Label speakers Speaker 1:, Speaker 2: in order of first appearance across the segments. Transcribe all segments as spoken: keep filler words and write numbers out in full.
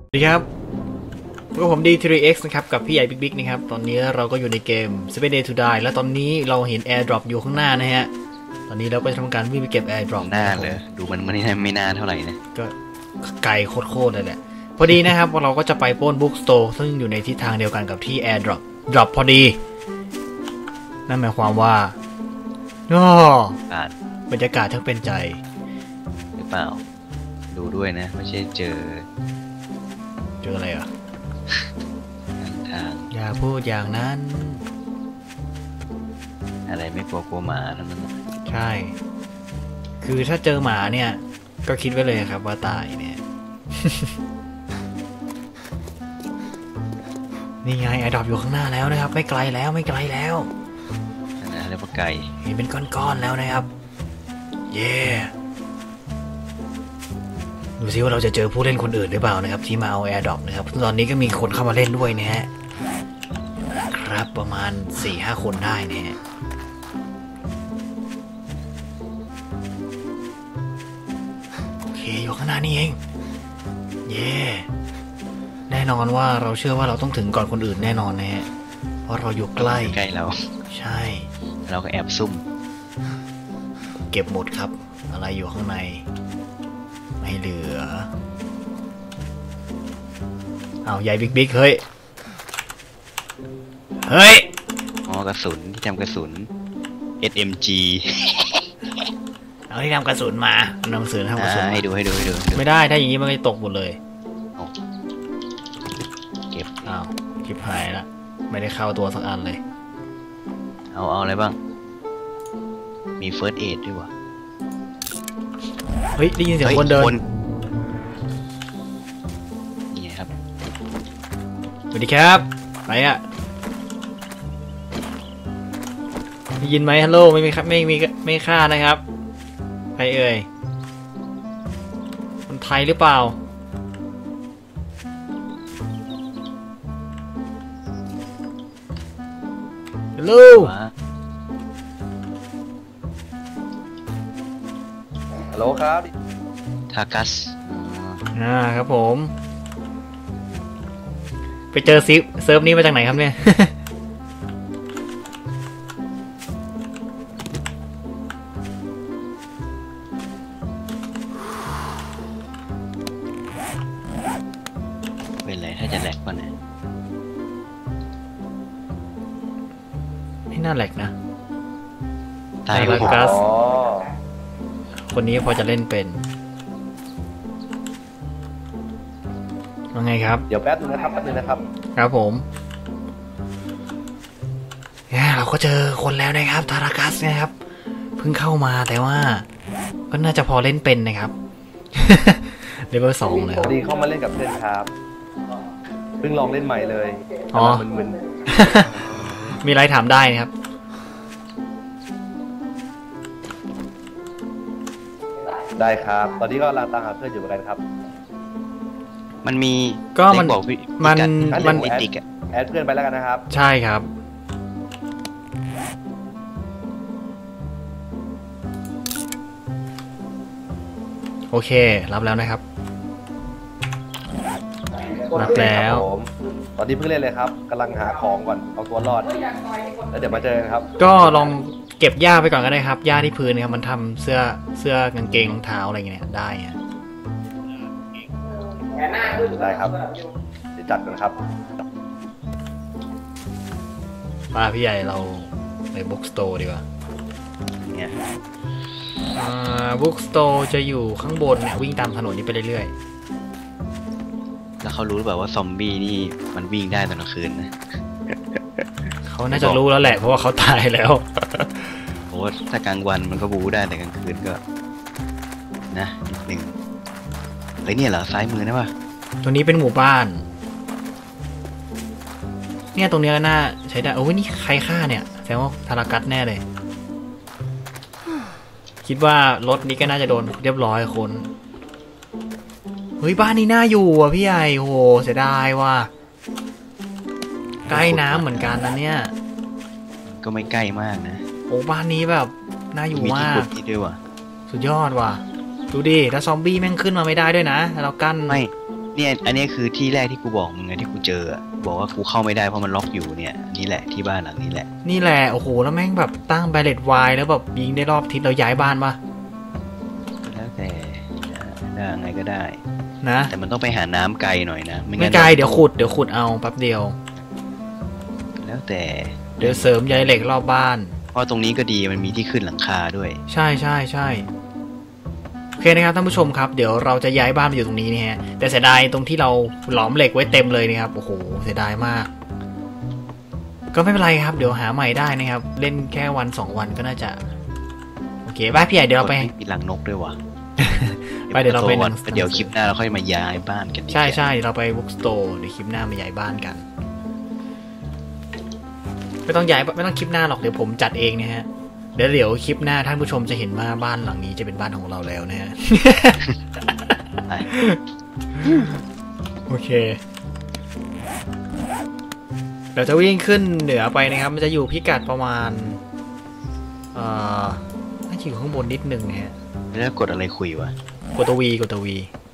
Speaker 1: สวัสดีครับพวกผมดี ทรี เอ็กซ์ นะครับกับพี่ใหญ่บิ๊กๆนะครับตอนนี้เราก็อยู่ในเกม Seven Days to Die แล้วตอนนี้เราเห็น Airdrop อยู่ข้างหน้านะฮะตอนนี้เราก็จะทำการวิ่งไปเก็บ Airdrop
Speaker 2: หน้าเลยดูมันไม่ไม่น่าเท่าไหร่นะ
Speaker 1: ก็ไกลโคตรๆเลยแหละพอดีนะครับเราก็จะไปปล้น Bookstore ซึ่งอยู่ในทิศทางเดียวกันกับที่ Airdrop drop พอดีนั่นหมายความว่าอ๋อบรรยากาศทั้งเป็นใจ
Speaker 2: หรือเปล่าดูด้วยนะไม่ใช่เจอ
Speaker 1: เจออะไรอ่ะ
Speaker 2: ทาง
Speaker 1: อย่าพูดอย่างนั้น
Speaker 2: อะไรไม่กลัวกลัวหมาทั้งนั้น
Speaker 1: ใช่คือถ้าเจอหมาเนี่ยก็คิดไว้เลยครับว่าตายเนี่ย นี่ไงไอดอปอยู่ข้างหน้าแล้วนะครับไม่ไกลแล้วไม่ไกลแล้ว
Speaker 2: นะเรียกว่าไก่
Speaker 1: เห็นเป็นก้อนๆแล้วนะครับเย่ดูซิว่าเราจะเจอผู้เล่นคนอื่นหรือเปล่านะครับที่มาเอา Airdrop นะครับตอนนี้ก็มีคนเข้ามาเล่นด้วยนะฮะครับประมาณ สี่ห้า คนได้นะฮะโอเคอยู่ข้างหน้านี่เองเย่แน่นอนว่าเราเชื่อว่าเราต้องถึงก่อนคนอื่นแน่นอนนะฮะเพราะเราอยู่ใกล้
Speaker 2: ใกล้เรา
Speaker 1: ใช่
Speaker 2: เราก็แอบซุ่ม
Speaker 1: เก็บหมดครับอะไรอยู่ข้างในไม่เหลือเอาใหญ่บิ๊กบิ๊กเฮ้ยเฮ้ย
Speaker 2: อ๋อกระสุนที่ทำกระสุน เอส เอ็ม จี
Speaker 1: เอาที่ทำกระสุนมานำกระสุนทำกระสุน
Speaker 2: ให้ดูให้ดูให้ดู
Speaker 1: ไม่ได้ถ้าอย่างนี้มันก็จะตกหมดเลย
Speaker 2: เก็บ
Speaker 1: อ้าวชิบหายละไม่ได้เข้าตัวสักอันเลย
Speaker 2: เอาเอาอะไรบ้างมีเฟิร์สเอดด้วยวะ
Speaker 1: เฮ้ยได้ยินเสียงคนเดิน
Speaker 2: นี่ครับ
Speaker 1: สวัสดีครับไปอ่ะได้ยินไหมฮัลโหลไม่มีครับไม่มีไม่ฆ่านะครับใครเอ่ยคนไทยหรือเปล่าฮัลโหล
Speaker 3: ฮัลโหลครับ
Speaker 2: ทากัส
Speaker 1: อ่าครับผมไปเจอซิฟเซิร์ฟนี้มาจากไหนครับเนี่ย
Speaker 2: เป็นไรถ้าจะแหลกป่ะเนี่ย
Speaker 1: ไม่น่าแหลกนะ
Speaker 2: ตาย
Speaker 1: ทากัสคนนี้พอจะเล่นเป็นว่าไงครับ
Speaker 3: เดี๋ยวแป๊บนึงนะครับแป๊บนึงนะครับ
Speaker 1: ครับผมเนี่ยเราก็เจอคนแล้วนะครับทารากัสนะครับเพิ่งเข้ามาแต่ว่าก็น่าจะพอเล่นเป็นนะครับเลเวลสองเลยครับ
Speaker 3: ดีเข้ามาเล่นกับเพื่อนครับเพิ่งลองเล่นใหม่เลย
Speaker 1: อ๋อ
Speaker 3: มึน
Speaker 1: ๆมีอะไรถามได้นะครับ
Speaker 3: ได้ครับตอนนี้ก็กำลังตามหาเพื่อนอยู่เหมือนกันครับ
Speaker 2: มันมี
Speaker 1: ก็มัน
Speaker 2: บอก
Speaker 1: มันมัน
Speaker 3: แอดแอดเพื่อนไปแล้วกันนะครับ
Speaker 1: ใช่ครับโอเครับแล้วนะครับรับแล้ว
Speaker 3: ตอนนี้เพิ่งเล่นเลยครับกำลังหาของก่อนเอาตัวรอดแล้วเดี๋ยวมาเจอกันครับ
Speaker 1: ก็ลองเก็บหญ้าไปก่อนก็ได้ครับหญ้าที่พื้นนะครับมันทำเสื้อเสื้อกางเกงรองเท้าอะไรเงี้ยได้ฮะ
Speaker 3: ได้ครับเดี๋ยวจัดกันครับ
Speaker 1: มาพี่ใหญ่เราไปบุ๊กสโตร์ดีกว่า
Speaker 2: เนี่ย
Speaker 1: อ่าบุ๊กสโตร์จะอยู่ข้างบนเนี่ยวิ่งตามถนนนี้ไปเรื่อย
Speaker 2: ๆแล้วเขารู้หรือเปล่าว่าซอมบี้นี่มันวิ่งได้ตอนกลางคืนนะ
Speaker 1: เขาน่าจะรู้แล้วแหละเพราะว่าเขาตายแล้ว
Speaker 2: โอ้ถ้ากลางวันมันก็บู๊ได้แต่กลางคืนก็นะนิดนึงเฮ้ยเนี่ยเหรอซ้ายมือนะวะ
Speaker 1: ตรงนี้เป็นหมู่บ้านเนี่ยตรงนี้ก็น่าใช้ได้โอ้ยนี่ใครฆ่าเนี่ยแสดงว่าทารากัสแน่เลยคิดว่ารถนี้ก็น่าจะโดนเรียบร้อยคนเฮ้ยบ้านนี้น่าอยู่อ่ะพี่ใหญ่โหเสียดายว่ะใกล้น้ำเหมือนกันนะเนี่ย
Speaker 2: ก็ไม่ใกล้มากนะ
Speaker 1: โอ้บ้านนี้แบบน่าอยู่มาก
Speaker 2: มีที่ขุดนี่ด้วยว่ะ
Speaker 1: สุดยอดว่ะดูดิถ้าซอมบี้แม่งขึ้นมาไม่ได้ด้วยนะเรากั้น
Speaker 2: ไม่เนี่ยอันนี้คือที่แรกที่กูบอกมึงไงที่กูเจอบอกว่ากูเข้าไม่ได้เพราะมันล็อกอยู่เนี่ยนี่แหละที่บ้านหลังนี้แหละ
Speaker 1: นี่แหละโอ้โหแล้วแม่งแบบตั้งแบลเลตไวแล้วแบบยิงได้รอบทิศเราย้ายบ้านปะ
Speaker 2: แล้วแต่ได้ไงก็ได้
Speaker 1: นะ
Speaker 2: แต่มันต้องไปหาน้ำไกลหน่อยนะ
Speaker 1: ไม่ไกลเดี๋ยวขุดเดี๋ยวขุดเอาแป๊บเดียว
Speaker 2: แล้วแต่
Speaker 1: เดี๋ยวเสริมใยเหล็กรอบบ้าน
Speaker 2: เพราะตรงนี้ก็ดีมันมีที่ขึ้นหลังคาด้วย
Speaker 1: ใช่ใช่ใช่โอเคนะครับท่านผู้ชมครับเดี๋ยวเราจะย้ายบ้านมาอยู่ตรงนี้นี่ฮะแต่เสียดายตรงที่เราหลอมเหล็กไว้เต็มเลยนะครับโอ้โหเสียดายมากก็ไม่เป็นไรครับเดี๋ยวหาใหม่ได้นะครับเล่นแค่วันสองวันก็น่าจะโอเคบ้านพี่ใหญ่เดี๋ยวเราไป
Speaker 2: มีหลังนกด้วยวะ
Speaker 1: ไปเดี๋ยวเราไป
Speaker 2: เดี๋ยวคลิปหน้าเราค่อยมาย้ายบ้านกัน
Speaker 1: ใช่ใช่เราไปบุ๊กสโตร์เดี๋ยวคลิปหน้ามาย้ายบ้านกันไม่ต้องย้ายไม่ต้องคลิปหน้าหรอกเดี๋ยวผมจัดเองนะฮะเดี๋ยวเดี๋ยวคลิปหน้าท่านผู้ชมจะเห็นว่าบ้านหลังนี้จะเป็นบ้านของเราแล้วนะฮะโอเคเราจะวิ่งขึ้นเหนือไปนะครับมันจะอยู่พิกัดประมาณเอ่อน่าจะอยู่ข้างบนนิดนึงนะฮะ
Speaker 2: แล้วกดอะไรคุยวะ
Speaker 1: กดตัววีกดตัววี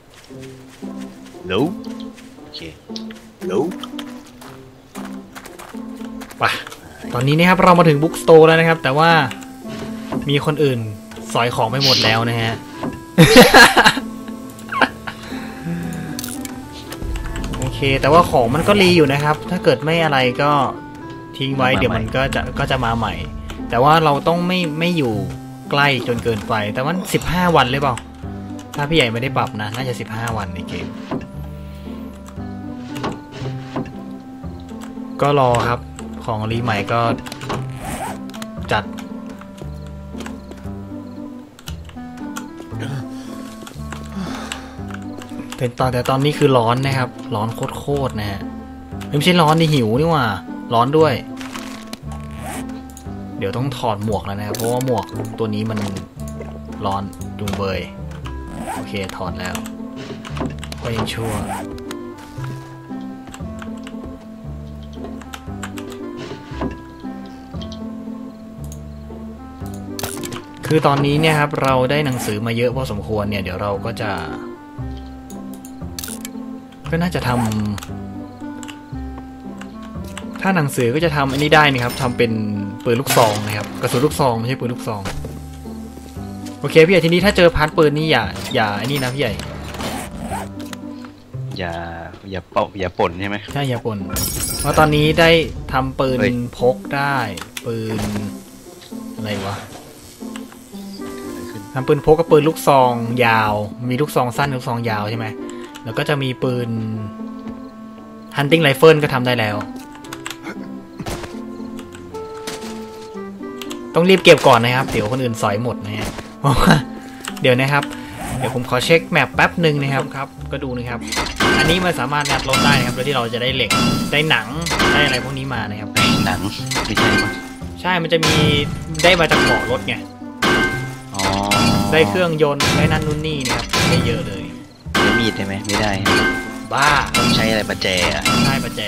Speaker 2: แล้วโอเคแล้ว
Speaker 1: ป่ะตอนนี้นะครับเรามาถึงบุ๊กสโตร์แล้วนะครับแต่ว่ามีคนอื่นสอยของไปหมดแล้วนะฮะ โอเคแต่ว่าของมันก็รีอยู่นะครับถ้าเกิดไม่อะไรก็ทิ้งไว้เดี๋ยวมันก็จะก็จะมาใหม่แต่ว่าเราต้องไม่ไม่อยู่ใกล้จนเกินไปแต่ว่าสิบห้าวันเลยเปล่าถ้าพี่ใหญ่ไม่ได้ปรับนะน่าจะสิบห้าวันในเกมก็รอครับของรีใหม่ก็จัดเป็นตอนแต่ตอนนี้คือร้อนนะครับร้อนโคตรๆนะฮะไม่ใช่ร้อนนี่หิวนี่ว่าร้อนด้วยเดี๋ยวต้องถอดหมวกแล้วนะครับเพราะว่าหมวกตัวนี้มันร้อนจุงเบยโอเคถอดแล้วก็ยังชั่วคือตอนนี้เนี่ยครับเราได้หนังสือมาเยอะพอสมควรเนี่ยเดี๋ยวเราก็จะก็น่าจะทำถ้าหนังสือก็จะทำอันนี้ได้นะครับทำเป็นปืนลูกซองนะครับกระสุนลูกซองไม่ใช่ปืนลูกซองโอเคพี่ใหญ่ทีนี้ถ้าเจอพาร์ทปืนนี่อย่าอย่าไอ้นี่นะพี่ใหญ่
Speaker 2: อย่าอย่าเป่าอย่าป่นใช่ไหม
Speaker 1: ใช่อย่าป่นเพราะตอนนี้ได้ทำปืนพกได้ปืนอะไรวะทำปืนพกกับปืนลูกซองยาวมีลูกซองสั้นลูกซองยาวใช่ไหมแล้วก็จะมีปืน hunting rifle ก็ทำได้แล้วต้องรีบเก็บก่อนนะครับเดี๋ยวคนอื่นสอยหมดนะฮะเพราะว่าเดี๋ยวนะครับเดี๋ยวผมขอเช็คแมปแป๊บหนึ่งนะครับครับก็ดูนะครับอันนี้มันสามารถงัดรถได้นะครับโดยที่เราจะได้เหล็กได้หนังได้อะไรพวกนี้มานะครับ
Speaker 2: หนังไม่ใช่ไหม
Speaker 1: ใช่มันจะมีได้มาจากเบาะรถไงได้เครื่องยนต์ได้นั่นนู่นนี่นะครับได้เยอะเลย
Speaker 2: ได้มีดได้ไหมไม่ได้
Speaker 1: บ้า
Speaker 2: ต้องใช้อะไรประแจอ่ะ
Speaker 1: ใช่ประแจ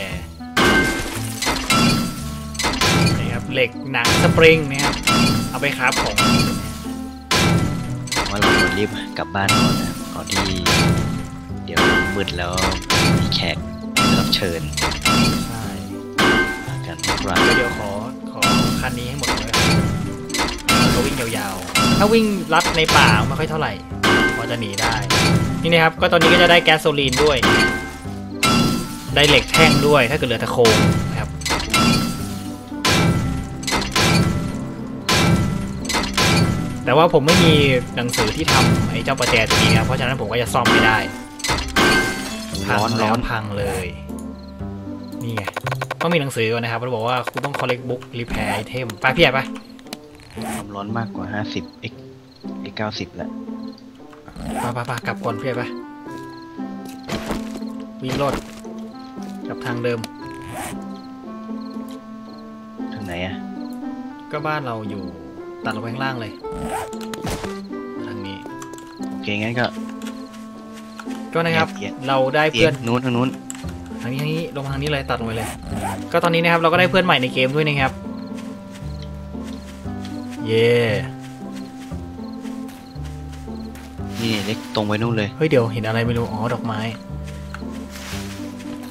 Speaker 1: นี่ครับเหล็กหนังสปริงนะครับเอาไปคราฟของ
Speaker 2: ว่าเราควรรีบกลับบ้านก่อนนะก่อนที่เดี๋ยวมืดแล้วมีแขกรับเชิญ
Speaker 1: ใช่
Speaker 2: กัน
Speaker 1: รันก็เดี๋ยวขอขอคันนี้ให้หมดเลยก็วิ่งยาวๆถ้าวิ่งลัดในป่าไม่ค่อยเท่าไหร่พอจะหนีได้นี่นะครับก็ตอนนี้ก็จะได้แก๊สโซลีนด้วยได้เหล็กแท่งด้วยถ้าเกิดเหลือแต่โครงนะครับแต่ว่าผมไม่มีหนังสือที่ทำไอ้เจ้าประแจตัวนี้ครับเพราะฉะนั้นผมก็จะซ่อมไม่ได้พังแล้วพังเลยนี่ไงต้องมีหนังสือก่อนนะครับเขาบอกว่าคุณต้อง collect book repair item ไปพี่ใหญ่ไป
Speaker 2: ความร้อนมากกว่าห้าสิบ x x เก้าสิบแล้ว
Speaker 1: ไปไปไปกลับก่อนพี่ใหญ่ไปวิ่งรถกลับทางเดิม
Speaker 2: ทางไหนอ่ะ
Speaker 1: ก็บ้านเราอยู่ตัดลงไปข้างล่างเลยทางนี้
Speaker 2: โอเคงั้นก็
Speaker 1: ก็นะครับเราได้เพื่อน
Speaker 2: นู้นทางนู้น
Speaker 1: ทางนี้ทางนี้ลงทางนี้เลยตัดลงไปเลยก็ตอนนี้นะครับเราก็ได้เพื่อนใหม่ในเกมด้วยนะครับเย่
Speaker 2: นี่เล็กตรงไปนู่นเลย
Speaker 1: เฮ้ยเดี๋ยวเห็นอะไรไม่รู้อ๋อดอกไม้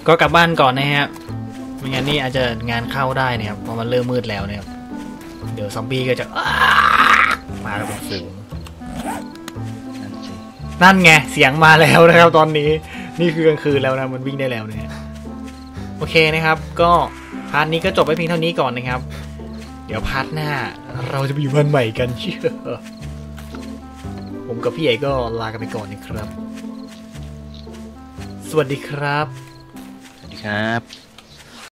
Speaker 1: ก็กลับบ้านก่อนนะฮะไม่งั้นนี่อาจจะงานเข้าได้นะครับเพราะมันเริ่มมืดแล้วนะครับเดี๋ยวซอมบี้ก็จะมากันเป็นฝูง
Speaker 2: นั่นสิ
Speaker 1: นั่นไงเสียงมาแล้วนะครับตอนนี้นี่คือกลางคืนแล้วนะมันวิ่งได้แล้วเนี่ยโอเคนะครับก็พาร์ทนี้ก็จบไปเพียงเท่านี้ก่อนนะครับเดี๋ยวพาร์ทหน้าเราจะไปอยู่บ้านใหม่กันเชื่อผมกับพี่ใหญ่ก็ลากันไปก่อนนะครับสวัสดีครับ
Speaker 2: สวัสดีครับ